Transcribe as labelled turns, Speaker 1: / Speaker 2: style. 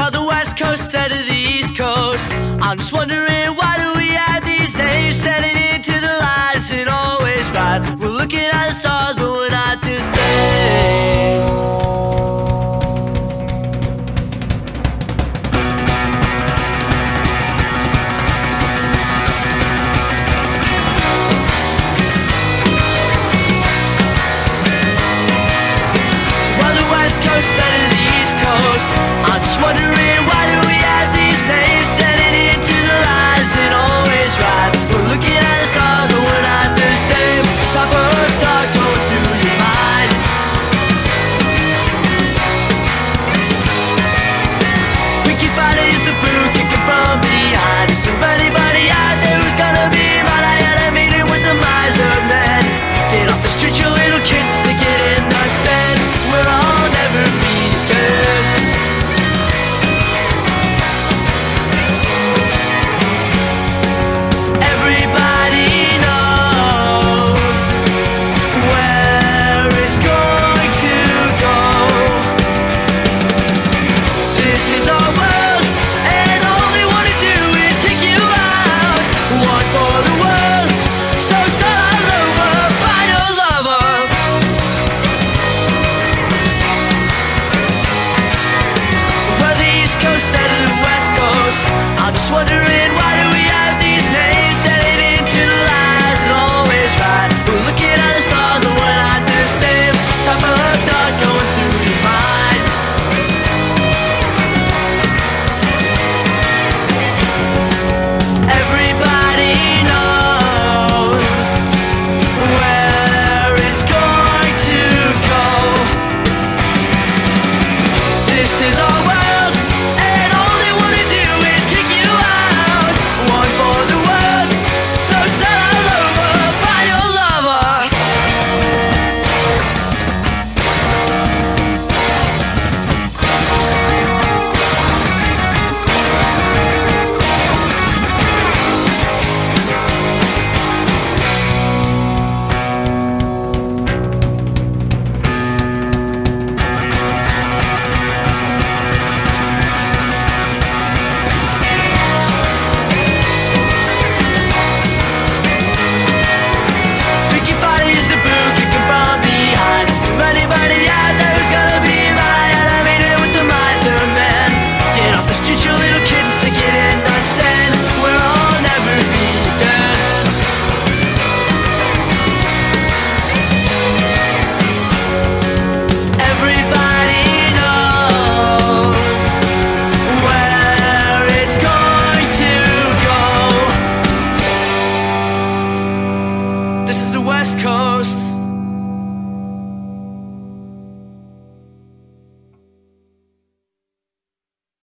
Speaker 1: While the West Coast instead of the East Coast, I'm just wondering, why do we have these names? Setting into the light isn't always right. We're looking at the stars, but we're not the same. While the West Coast instead of the East Coast, I'm just wondering, why do we have these names? Setting into the light isn't always right. We're looking at the stars, but we're not the same. Top of a thought going through your mind. Freaky Friday is the boot kicking from behind. Is there anybody out there who's gonna be right? I had a meeting with the miser man. Get off the street, you little kid.